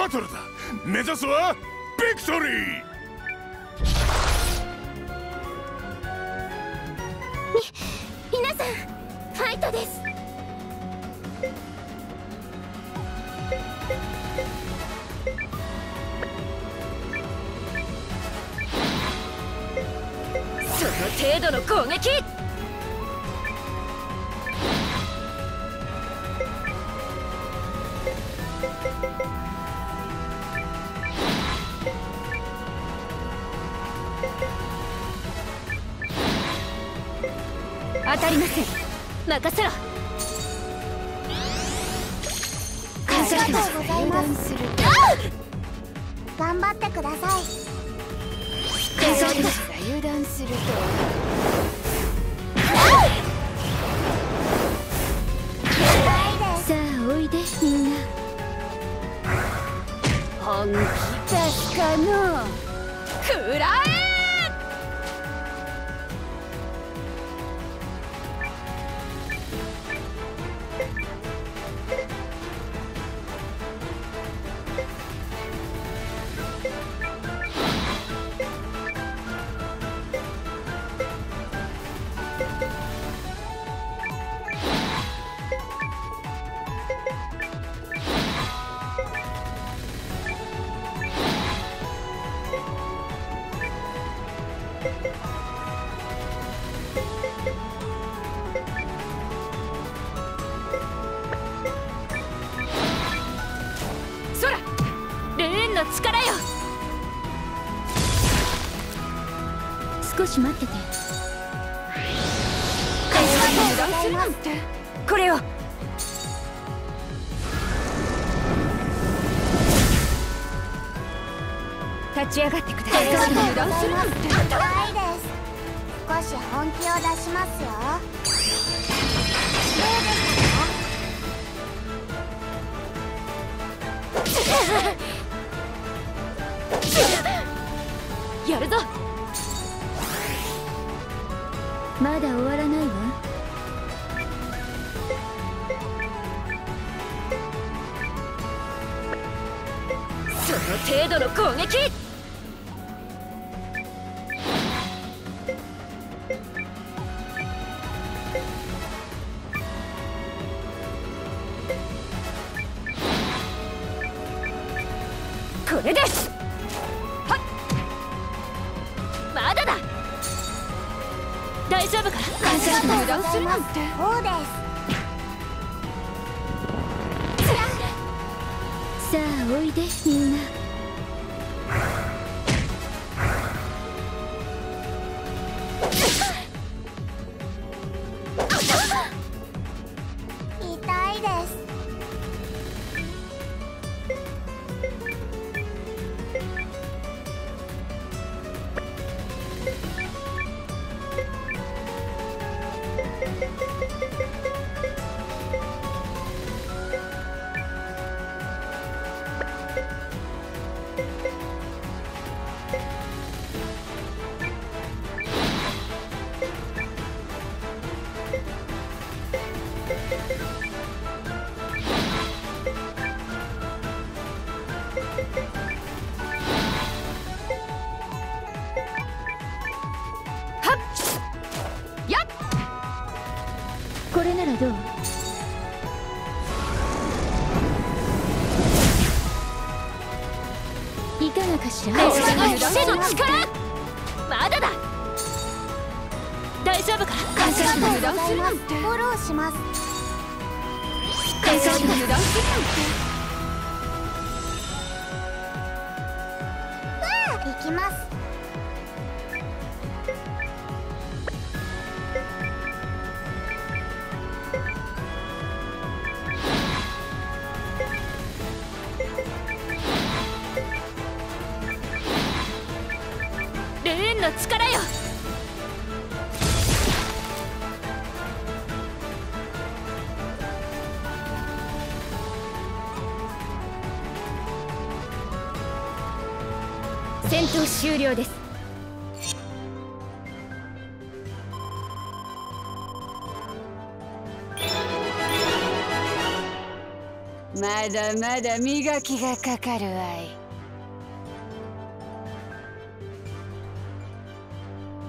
バトルだ。目指すはビクトリー。 皆さん、ファイトです。その程度の攻撃。当たりません。任せろ。ありがとうございます。頑張ってください。油断するとさあおいでみんな。本気出すかの。食らえ。力よ。少し待ってて。油断するなんて。これを。立ち上がってください。油断するなんて。ないです。少し本気を出しますよ。どうですか？やるぞ。まだ終わらないわ。その程度の攻撃。これです。まだだ。大丈夫か？油断するなんて。そうです。さあおいでみんな。痛いです。これならどう？いかがかしら？手の力。まだだ。大丈夫か？油断するなんて。フォローします。油断するなんて。行きます。レーンの力よ。戦闘終了です。 まだまだ磨きがかかるわい。